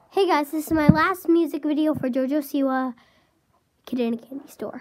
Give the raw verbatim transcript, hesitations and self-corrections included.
Hey guys, this is my last music video for JoJo Siwa, Kid in a Candy Store.